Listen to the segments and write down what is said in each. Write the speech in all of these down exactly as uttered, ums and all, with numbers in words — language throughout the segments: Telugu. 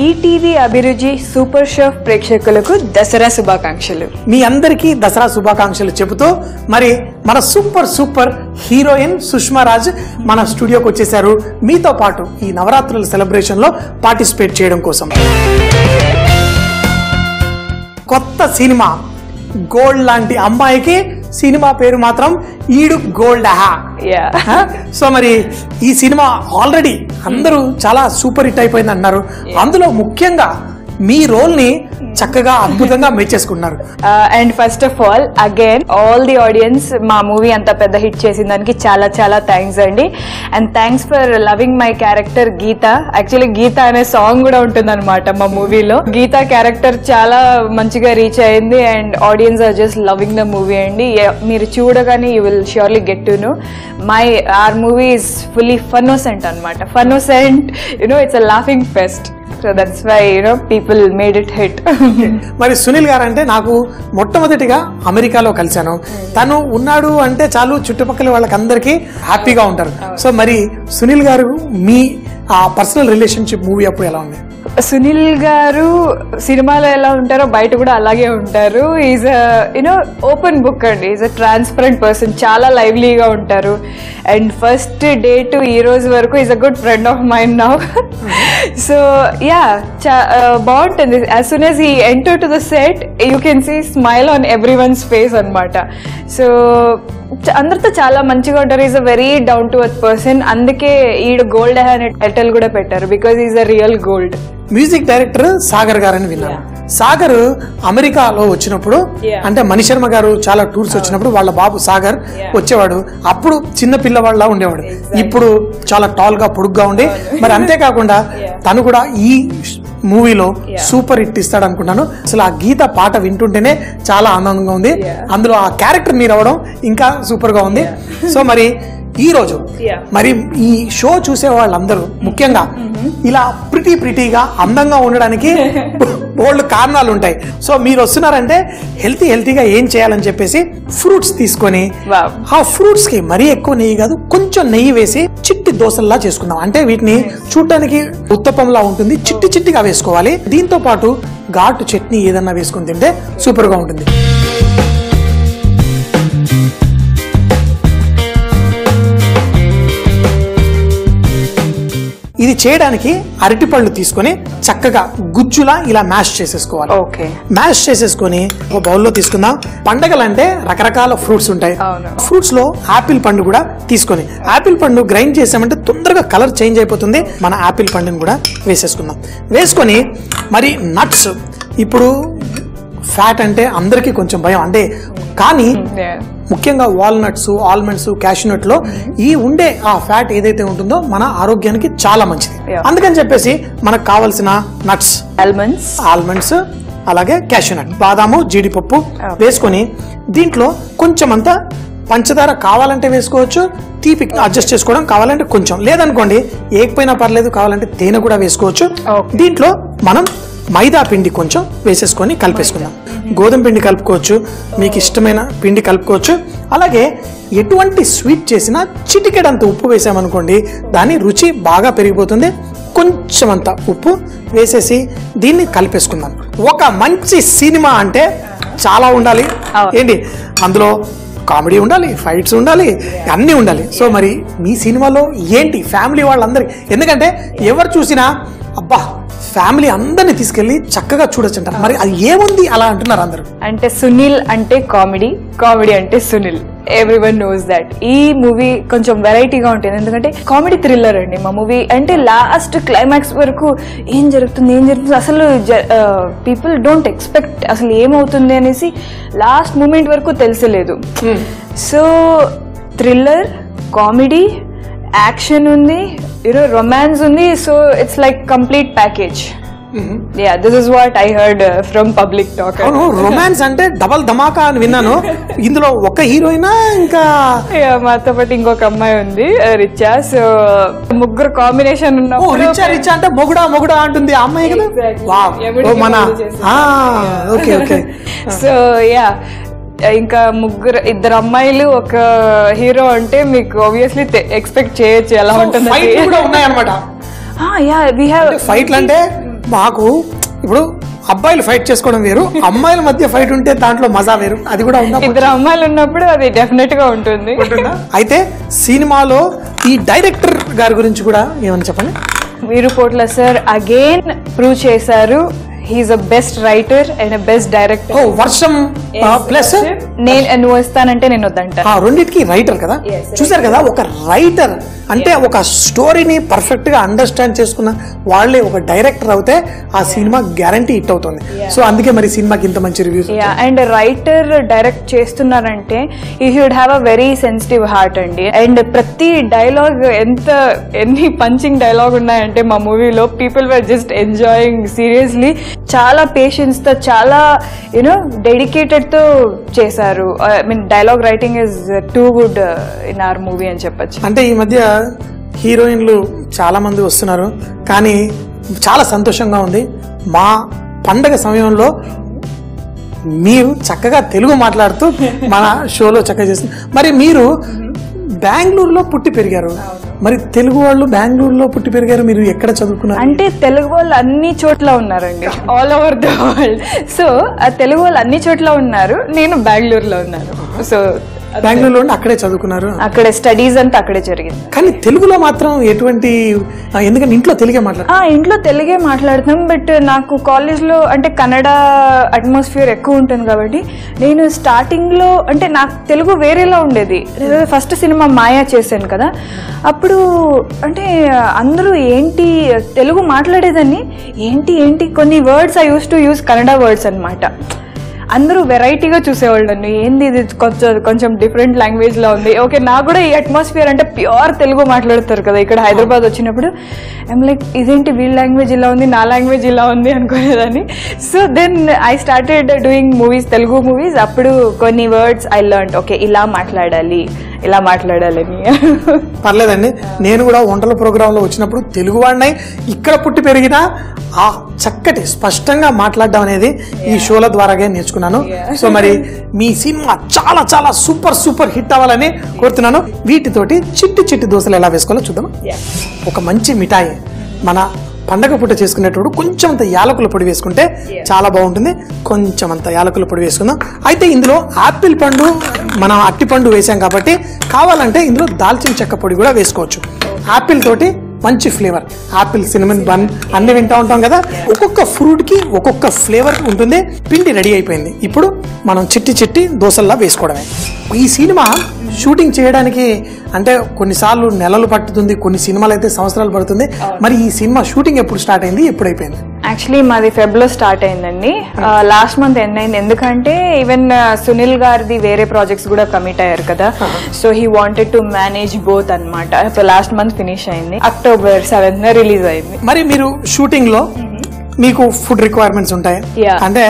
ఈటీవీ అభిరుచి సూపర్ షెఫ్ ప్రేక్షకులకు దసరా శుభాకాంక్షలు. మీ అందరికీ దసరా శుభాకాంక్షలు చెబుతూ మరి మన super super heroine Sushma Raj మన స్టూడియోకి వచ్చేసారు మీతో పాటు ఈ నవరాత్రుల సెలబ్రేషన్ లో పార్టిసిపేట్ చేయడం కోసం. కొత్త సినిమా గోల్డ్ లాంటి అమ్మాయికి సినిమా పేరు మాత్రం ఈడు గోల్డ్ హా. సో మరి ఈ సినిమా ఆల్రెడీ అందరూ చాలా సూపర్ హిట్ అయిపోయింది అన్నారు. అందులో ముఖ్యంగా మీ రోల్ ని చక్కగా అద్భుతంగా మెచ్చేసుకున్నారు. And first of all again all the audience మా మూవీ అంత పెద్ద హిట్ చేసిన దానికి చాలా చాలా థ్యాంక్స్ అండి. And thanks for loving my character Geetha. Actually Geetha అనే సాంగ్ కూడా ఉంటుంది అనమాట మా మూవీలో. గీత క్యారెక్టర్ చాలా మంచిగా రీచ్ అయింది and audience are just loving the movie అండి. మీరు చూడగానే you will surely get to know my our movie is fully funnocent అనమాట. Funnocent you know it's a laughing fest. So that's why you know people made it hit. మరి సునీల్ గారు అంటే నాకు మొట్టమొదటిగా అమెరికాలో కలిశాను. తను ఉన్నాడు అంటే చాలు చుట్టుపక్కల వాళ్ళకందరికీ హ్యాపీగా ఉంటారు. సో మరి సునీల్ గారు మీ ఆ పర్సనల్ రిలేషన్షిప్ మూవీ అప్పుడు ఎలా ఉంది? సునీల్ గారు సినిమాలో ఎలా ఉంటారో బయట కూడా అలాగే ఉంటారు. ఈజ్ యునో ఓపెన్ బుక్ అండి. He's a transparent person. చాలా లైవ్లీగా ఉంటారు. అండ్ ఫస్ట్ డే టు ఈ రోజు వరకు he's a good friend of mine now. So yeah బాగుంటుంది. As soon as he enter to the set you can see smile on everyone's face అనమాట. సో అందరితో చాలా మంచిగా ఉంటారు. He's a very down to earth person. అందుకే ఈడు గోల్డ్ అనే టైటిల్ కూడా పెట్టారు because he's a real gold. Music director Sagar గారు అని విన్నాను. సాగర్ అమెరికాలో వచ్చినప్పుడు అంటే మణిశర్మ గారు చాలా టూర్స్ వచ్చినప్పుడు వాళ్ళ బాబు సాగర్ వచ్చేవాడు. అప్పుడు చిన్న పిల్లవాళ్ళ ఉండేవాడు. ఇప్పుడు చాలా టాల్ గా పొడుగ్గా ఉండి మరి అంతేకాకుండా తను కూడా ఈ మూవీలో సూపర్ హిట్ ఇస్తాడు అనుకుంటాను. అసలు ఆ గీత పాట వింటుంటేనే చాలా ఆనందంగా ఉంది. అందులో ఆ క్యారెక్టర్ మీరు అవ్వడం ఇంకా సూపర్ గా ఉంది. సో మరి ఈ రోజు మరి ఈ షో చూసే వాళ్ళందరూ ముఖ్యంగా ఇలా ప్రిటీ ప్రిటీగా అందంగా ఉండడానికి బోల్డ్ కారణాలు ఉంటాయి. సో మీరు వస్తున్నారంటే హెల్తీ హెల్తీగా ఏం చేయాలని చెప్పేసి ఫ్రూట్స్ తీసుకొని ఆ ఫ్రూట్స్ కి మరీ ఎక్కువ నెయ్యి కాదు కొంచెం నెయ్యి వేసి చిట్టి దోశల్లా చేసుకుందాం. అంటే వీటిని చూడటానికి ఉత్తపంలా ఉంటుంది. చిట్టి చిట్టిగా వేసుకోవాలి. దీంతో పాటు ఘాటు చట్నీ ఏదన్నా వేసుకుని తింటే సూపర్ గా ఉంటుంది. ఇది చేయడానికి అరటిపళ్ళు తీసుకొని చక్కగా గుజ్జులా ఇలా మ్యాష్ చేసేసుకోవాలి. ఓకే, మ్యాష్ చేసేసుకొని ఒక బౌల్లో తీసుకుందాం. పండగలంటే రకరకాల ఫ్రూట్స్ ఉంటాయి. ఫ్రూట్స్ లో ఆపిల్ పండు కూడా తీసుకొని ఆపిల్ పండు గ్రైండ్ చేసామంటే తొందరగా కలర్ చేంజ్ అయిపోతుంది. మన ఆపిల్ పండుని కూడా వేసేసుకుందాం. వేసుకొని మరి నట్స్. ఇప్పుడు ఫ్యాట్ అంటే అందరికీ కొంచెం భయం అంటే కానీ ముఖ్యంగా వాల్నట్స్ ఆల్మండ్స్ క్యాష్యూనట్ లో ఈ ఉండే ఆ ఫ్యాట్ ఏదైతే ఉంటుందో మన ఆరోగ్యానికి చాలా మంచిది. అందుకని చెప్పేసి మనకు కావలసిన నట్స్ ఆల్మండ్స్ ఆల్మండ్స్ అలాగే క్యాష్యూనట్ బాదాము జీడిపప్పు వేసుకొని దీంట్లో కొంచెం అంతా పంచదార కావాలంటే వేసుకోవచ్చు. తీపి అడ్జస్ట్ చేసుకోవడం కావాలంటే కొంచెం, లేదనుకోండి ఏకపోయినా పర్లేదు, కావాలంటే తేనె కూడా వేసుకోవచ్చు. దీంట్లో మనం మైదా పిండి కొంచెం వేసేసుకొని కలిపేసుకుందాం. గోధుమ పిండి కలుపుకోవచ్చు, మీకు ఇష్టమైన పిండి కలుపుకోవచ్చు. అలాగే ఎటువంటి స్వీట్ చేసినా చిటికెడంత ఉప్పు వేసామనుకోండి దాని రుచి బాగా పెరిగిపోతుంది. కొంచెం అంత ఉప్పు వేసేసి దీన్ని కలిపేసుకుందాం. ఒక మంచి సినిమా అంటే చాలా ఉండాలి ఏంటి, అందులో కామెడీ ఉండాలి, ఫైట్స్ ఉండాలి, అన్నీ ఉండాలి. సో మరి మీ సినిమాలో ఏంటి ఫ్యామిలీ వాళ్ళందరికీ, ఎందుకంటే ఎవరు చూసినా అబ్బా ఫ్యామిలీ అందరిని తీసుకెళ్లి చక్కగా చూడొచ్చు అంటారు. మరి అది ఏముంది అలా అంటున్నారు అందరు? అంటే సునీల్ అంటే కామెడీ, కామెడీ అంటే సునీల్. Everyone knows that. ఈ మూవీ కొంచెం వెరైటీగా ఉంటుంది ఎందుకంటే కామెడీ థ్రిల్లర్ అండి మా మూవీ. అంటే లాస్ట్ క్లైమాక్స్ వరకు ఏం జరుగుతుంది ఏం జరుగుతుంది అసలు పీపుల్ డోంట్ ఎక్స్పెక్ట్ అసలు ఏమవుతుంది అనేసి లాస్ట్ మూమెంట్ వరకు తెలిసలేదు. సో థ్రిల్లర్, కామెడీ, యాక్షన్ ఉంది, యూనో రొమాన్స్ ఉంది. So it's like complete package. Yeah this is what I heard from public talk. అవును, రొమాన్స్ అంటే డబల్ ధమాకా అని విన్నాను. ఇందులో ఒక హీరోయినా ఇంకా మాతో పాటు ఇంకొక అమ్మాయి ఉంది రిచా. సో ముగ్గురు కాంబినేషన్ ఉన్నప్పుడు రిచా రిచా అంటే మొగుడా మొగుడా అంటుంది ఆ అమ్మాయి కదా. మన ఓకే ఓకే. సో యా ఇంకా ముగ్గురు ఇద్దరు అమ్మాయిలు ఒక హీరో అంటే మీకు ఆబ్వియస్లీ ఎక్స్పెక్ట్ చేయొచ్చు ఎలా ఉంటుంది. ఫైట్లు అంటే మాకు ఇప్పుడు అబ్బాయిలు ఫైట్ చేసుకోవడం వేరు, అమ్మాయిల మధ్య ఫైట్ ఉంటే దాంట్లో మజా వేరు. అది కూడా ఉందా? ఇద్దరు అమ్మాయిలు ఉన్నప్పుడు అది డెఫినెట్ గా ఉంటుంది. అయితే సినిమాలో ఈ డైరెక్టర్ గారి గురించి కూడా ఏమని చెప్పండి. వీరుపోట్ల సార్ అగైన్ ప్రూవ్ చేశారు. He's a best writer and a best director. ఓ వర్షం ప్లస్ నేను నువ్వు వస్తానంటే నేను వద్దంట. రెండింటికి రైటర్ కదా, చూసారు కదా. ఒక రైటర్ అంటే ఒక స్టోరీని పర్ఫెక్ట్ గా అండర్స్టాండ్ చేసుకున్న వాళ్ళే ఒక డైరెక్టర్ అవుతే ఆ సినిమా గ్యారంటీ హిట్ అవుతుంది. సో అందుకే మరి సినిమాకి ఇంత మంచి రివ్యూస్. అండ్ రైటర్ డైరెక్ట్ చేస్తున్నారంటే you should have a very sensitive heart అండి. అండ్ ప్రతి డైలాగ్ ఎంత ఎన్ని పంచింగ్ డైలాగ్ ఉన్నాయంటే మా మూవీలో people were just enjoying seriously. చాలా పేషెన్స్ తో, చాలా యూనో డెడికేటెడ్ తో చేశారు. I mean dialogue writing is too good in our movie అని చెప్పొచ్చు. అంటే ఈ మధ్య హీరోయిన్లు చాలా మంది వస్తున్నారు, కానీ చాలా సంతోషంగా ఉంది. మా పండగ సమయంలో మీరు చక్కగా తెలుగు మాట్లాడుతూ మన షోలో చక్కగా చేస్తుంది. మరి మీరు బెంగళూరులో పుట్టి పెరిగారు, మరి తెలుగు వాళ్ళు బెంగళూరులో పుట్టి పెరిగారు, మీరు ఎక్కడ చదువుకున్నారు? అంటే తెలుగు వాళ్ళు అన్ని చోట్ల ఉన్నారండి, all over the world. So ఆ తెలుగు వాళ్ళు అన్ని చోట్ల ఉన్నారు, నేను బెంగళూరులో ఉన్నాను. సో బెంగళూరులో అక్కడే చదువుకున్నారు, అక్కడే స్టడీస్ అంతా అక్కడే జరిగింది. కానీ తెలుగులో మాత్రం ఎటువంటి, ఎందుకంటే ఇంట్లో తెలుగే మాట్లాడుతున్నా? ఇంట్లో తెలుగే మాట్లాడుతాం, బట్ నాకు కాలేజ్ లో అంటే కన్నడ అట్మాస్ఫియర్ ఎక్కువ ఉంటుంది కాబట్టి నేను స్టార్టింగ్ లో అంటే నాకు తెలుగు వేరేలా ఉండేది. ఫస్ట్ సినిమా మాయా చేశాను కదా, అప్పుడు అంటే అందరూ ఏంటి తెలుగు మాట్లాడేదాన్ని, ఏంటి ఏంటి కొన్ని words I use to use Kannada words అనమాట. అందరూ వెరైటీగా చూసేవాళ్ళు, ఏంది ఇది కొంచెం కొంచెం డిఫరెంట్ లాంగ్వేజ్ లా ఉంది. ఓకే, నాకు కూడా ఈ అట్మాస్ఫియర్ అంటే ప్యూర్ తెలుగు మాట్లాడతారు కదా ఇక్కడ హైదరాబాద్ వచ్చినప్పుడు, ఐమ్ లైక్ ఇదేంటి వీళ్ళ లాంగ్వేజ్ ఇలా ఉంది, నా లాంగ్వేజ్ ఇలా ఉంది అనుకునేదాన్ని. So then I started doing movies, Telugu movies. అప్పుడు కొన్ని వర్డ్స్ ఐ లర్న్, ఓకే ఇలా మాట్లాడాలి, ఇలా మాట్లాడాలని. పర్లేదండి, నేను కూడా వంటల ప్రోగ్రామ్ లో వచ్చినప్పుడు తెలుగు వాడినై ఇక్కడ పుట్టి పెరిగినా ఆ చక్కటి స్పష్టంగా మాట్లాడడం అనేది ఈ షోల ద్వారాగా నేర్చుకున్నాను. సో మరి మీ సినిమా చాలా చాలా సూపర్ సూపర్ హిట్ అవ్వాలని కోరుతున్నాను. వీటితోటి చిట్టి చిట్టి దోశలు ఎలా వేసుకోవాలో చూద్దాం. ఒక మంచి మిఠాయి మన పండగ పూట చేసుకునేటప్పుడు కొంచెం అంత యాలకుల పొడి వేసుకుంటే చాలా బాగుంటుంది. కొంచెం అంత యాలకుల పొడి వేసుకుందాం. అయితే ఇందులో ఆపిల్ పండు, మనం అట్టి పండు వేసాం కాబట్టి కావాలంటే ఇందులో దాల్చిన చెక్క పొడి కూడా వేసుకోవచ్చు. ఆపిల్ తోటి మంచి ఫ్లేవర్, ఆపిల్, సినమన్ బన్ అన్ని వింటూ ఉంటాం కదా, ఒక్కొక్క ఫ్రూట్ కి ఒక్కొక్క ఫ్లేవర్ ఉంటుంది. పిండి రెడీ అయిపోయింది, ఇప్పుడు మనం చిట్టి చిట్టి దోశల్లా వేసుకోవడమే. ఈ సినిమా షూటింగ్ చేయడానికి అంటే కొన్నిసార్లు నెలలు పట్టుతుంది, కొన్ని సినిమాలు అయితే సంవత్సరాలు పడుతుంది. మరి ఈ సినిమా షూటింగ్ ఎప్పుడు స్టార్ట్ అయింది, ఎప్పుడు అయిపోయింది? యాక్చువల్లీ మాది ఫెబ్ లో స్టార్ట్ అయిందండి, లాస్ట్ మంత్ ఎండ్ అయింది. ఎందుకంటే ఈవెన్ సునీల్ గారిది వేరే ప్రాజెక్ట్స్ కూడా కమిట్ అయ్యారు కదా, so he wanted to manage both అనమాట. సో లాస్ట్ మంత్ ఫినిష్ అయింది, అక్టోబర్ సెవెంత్ రిలీజ్ అయింది. మరి మీరు షూటింగ్ లో మీకు ఫుడ్ రిక్వైర్మెంట్స్ ఉంటాయి, అంటే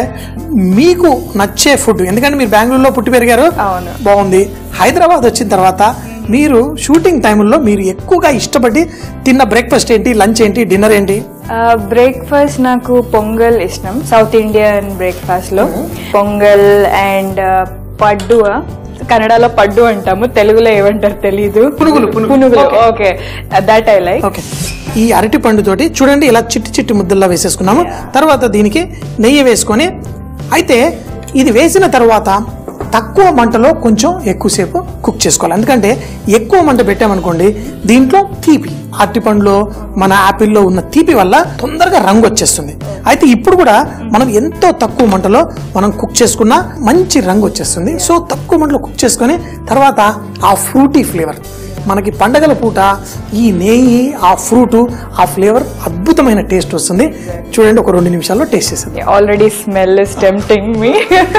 మీకు నచ్చే ఫుడ్, ఎందుకంటే మీరు బెంగళూరులో పుట్టి పెరిగారు, బాగుంది. హైదరాబాద్ వచ్చిన తర్వాత మీరు షూటింగ్ టైంలో మీరు ఎక్కువగా ఇష్టపడి తిన్న బ్రేక్ఫాస్ట్ ఏంటి, లంచ్ ఏంటి, డిన్నర్ ఏంటి? బ్రేక్ఫాస్ట్ నాకు పొంగల్ ఇష్టం, సౌత్ ఇండియన్ బ్రేక్ఫాస్ట్ లో పొంగల్ అండ్ పడ్డు, కన్నడలో పడ్డు అంటాము, తెలుగులో ఏమంటారు తెలీదు, పునుగులు. పునుగులు okay, that I like. Okay, ఈ అరటి పండు తోటి చూడండి ఇలా చిట్టి చిట్టి ముద్దల్లా వేసేసుకున్నాము. తర్వాత దీనికి నెయ్యి వేసుకొని, అయితే ఇది వేసిన తర్వాత తక్కువ మంటలో కొంచెం ఎక్కువసేపు కుక్ చేసుకోవాలి. ఎందుకంటే ఎక్కువ మంట పెట్టామనుకోండి దీంట్లో తీపి, అరటి పండులో మన యాపిల్లో ఉన్న తీపి వల్ల తొందరగా రంగు వచ్చేస్తుంది. అయితే ఇప్పుడు కూడా మనం ఎంతో తక్కువ మంటలో మనం కుక్ చేసుకున్నా మంచి రంగు వచ్చేస్తుంది. సో తక్కువ మంటలో కుక్ చేసుకొని తర్వాత ఆ ఫ్రూటీ ఫ్లేవర్, మనకి పండగల పూట ఈ నెయ్యి, ఆ ఫ్రూట్, ఆ ఫ్లేవర్ అద్భుతమైన టేస్ట్ వస్తుంది. చూడండి ఒక రెండు నిమిషాల్లో టేస్ట్ చేసేది. Already smell is tempting me.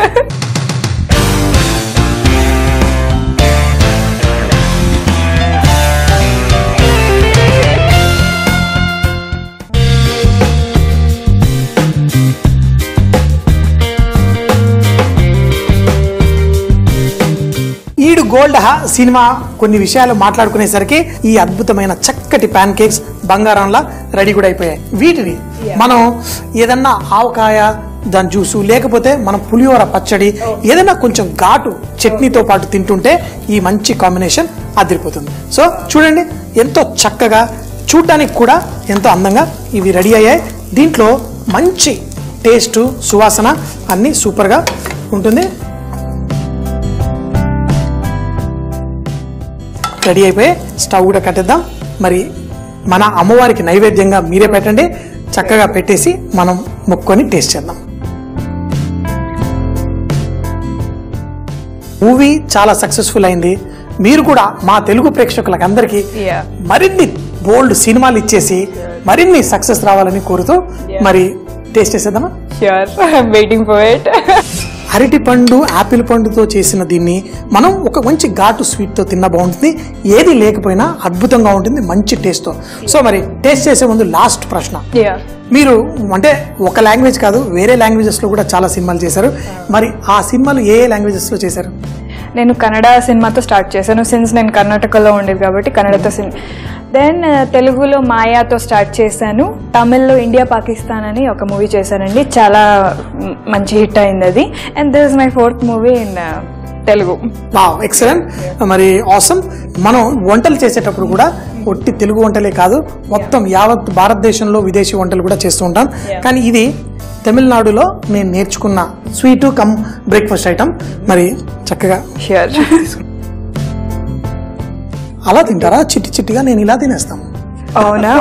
ఈడు గోల్డ్ హా సినిమా కొన్ని విషయాలు మాట్లాడుకునేసరికి ఈ అద్భుతమైన చక్కటి ప్యాన్ కేక్స్ బంగారంలా రెడీ కూడా అయిపోయాయి. వీటిని మనం ఏదన్నా ఆవకాయ, దాని జ్యూసు, లేకపోతే మనం పులిహోర పచ్చడి, ఏదైనా కొంచెం ఘాటు చట్నీతో పాటు తింటుంటే ఈ మంచి కాంబినేషన్ అదిరిపోతుంది. సో చూడండి ఎంతో చక్కగా, చూడటానికి కూడా ఎంతో అందంగా ఇవి రెడీ అయ్యాయి. దీంట్లో మంచి టేస్ట్ సువాసన అన్నీ సూపర్గా ఉంటుంది. రెడీ అయిపోయి స్టవ్ కూడా కట్టేద్దాం. మరి మన అమ్మవారికి నైవేద్యంగా మీరే పెట్టండి. చక్కగా పెట్టేసి మనం మొక్కుకొని టేస్ట్ చేద్దాం. మూవీ చాలా సక్సెస్ఫుల్ అయింది. మీరు కూడా మా తెలుగు ప్రేక్షకులకు అందరికీ మరిన్ని బోల్డ్ సినిమాలు ఇచ్చేసి మరిన్ని సక్సెస్ రావాలని కోరుతూ మరి టేస్ట్ చేసేద్దామా? Waiting for it. అరటి పండు యాపిల్ పండుతో చేసిన దీన్ని మనం ఒక మంచి ఘాటు స్వీట్తో తిన్నా బాగుంటుంది. ఏది లేకపోయినా అద్భుతంగా ఉంటుంది మంచి టేస్ట్తో. సో మరి టేస్ట్ చేసే ముందు లాస్ట్ ప్రశ్న, మీరు అంటే ఒక లాంగ్వేజ్ కాదు వేరే లాంగ్వేజెస్లో కూడా చాలా సినిమాలు చేశారు. మరి ఆ సినిమాలు ఏ ఏ లాంగ్వేజెస్లో చేశారు? నేను కన్నడ సినిమాతో స్టార్ట్ చేశాను. సిన్స్ నేను కర్ణాటకలో ఉండేది కాబట్టి కన్నడతో సినిమా. దెన్ తెలుగులో మాయాతో స్టార్ట్ చేశాను. తమిళ్లో ఇండియా పాకిస్తాన్ అని ఒక మూవీ చేశానండి, చాలా మంచి హిట్ అయింది అది. And this is my fourth movie in Telugu. Wow, excellent. మరి ఆసమ్. మనం వంటలు చేసేటప్పుడు కూడా ఒట్టి తెలుగు వంటలే కాదు, మొత్తం యావత్ భారతదేశంలో విదేశీ వంటలు కూడా చేస్తూ ఉంటాం. కానీ ఇది తమిళనాడులో నేను నేర్చుకున్న స్వీటు కమ్ బ్రేక్ఫాస్ట్ ఐటమ్. మరి చక్కగా షూర్. అలా తింటారా? చిట్టి చిట్టిగా నేను ఇలా తినేస్తాను. అవునా?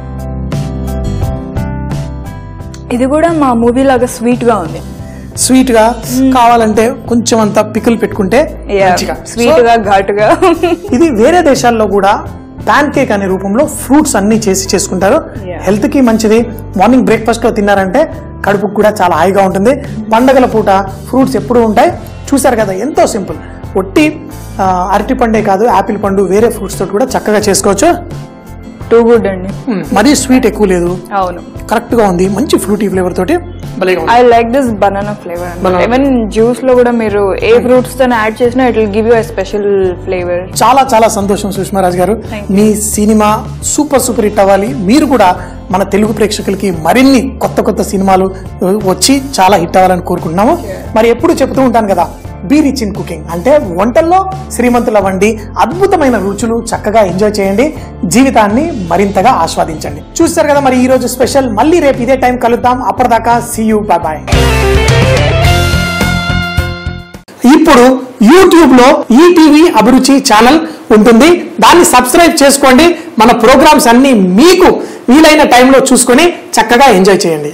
ఇది కూడా మా మూవీ లాగా స్వీట్ గా ఉంది. స్వీట్ గా కావాలంటే కొంచెం అంత పికిల్ పెట్టుకుంటే స్వీట్ గా ఘాటుగా. ఇది వేరే దేశాల్లో కూడా ప్యాన్ కేక్ అనే రూపంలో ఫ్రూట్స్ అన్ని చేసి చేసుకుంటారు. హెల్త్ కి మంచిది. మార్నింగ్ బ్రేక్ఫాస్ట్ లో తిన్నారంటే కడుపుకు కూడా చాలా హాయిగా ఉంటుంది. పండగల పూట ఫ్రూట్స్ ఎప్పుడు ఉంటాయి. చూసారు కదా, ఎంతో సింపుల్. ఒట్టి అరటి పండే కాదు, యాపిల్ పండు వేరే ఫ్రూట్స్ తోటి కూడా చక్కగా చేసుకోవచ్చు. టూ గుడ్ అండి. మరీ స్వీట్ ఎక్కువ లేదు, అవును, కరెక్ట్ గా ఉంది. మంచి ఫ్రూటీ ఫ్లేవర్ తోటి I like this banana flavour. Even juice లో కూడా మీరు ఏ ఫ్రూట్స్ తో యాడ్ చేసినా it will give you a special flavour. చాలా చాలా సంతోషం సుష్మారాజ్ గారు. మీ సినిమా సూపర్ సూపర్ హిట్ అవ్వాలి. మీరు కూడా మన తెలుగు ప్రేక్షకులకి మరిన్ని కొత్త కొత్త సినిమాలు వచ్చి చాలా హిట్ అవ్వాలని కోరుకుంటున్నాము. మరి ఎప్పుడు చెప్తూ ఉంటాను కదా, బీ రిచ్ ఇన్ కుకింగ్ అంటే వంటల్లో శ్రీమంతుల వండి అద్భుతమైన రుచులు చక్కగా ఎంజాయ్ చేయండి, జీవితాన్ని మరింతగా ఆస్వాదించండి. చూస్తారు కదా మరి ఈ రోజు స్పెషల్. మళ్ళీ రేపు ఇదే టైం కలుద్దాం. అప్పటిదాకా సీ యూ, బై బాయ్. ఇప్పుడు యూట్యూబ్ లో ఈటీవీ అభిరుచి ఛానల్ ఉంటుంది, దాన్ని సబ్స్క్రైబ్ చేసుకోండి. మన ప్రోగ్రామ్స్ అన్ని మీకు వీలైన టైంలో చూసుకొని చక్కగా ఎంజాయ్ చేయండి.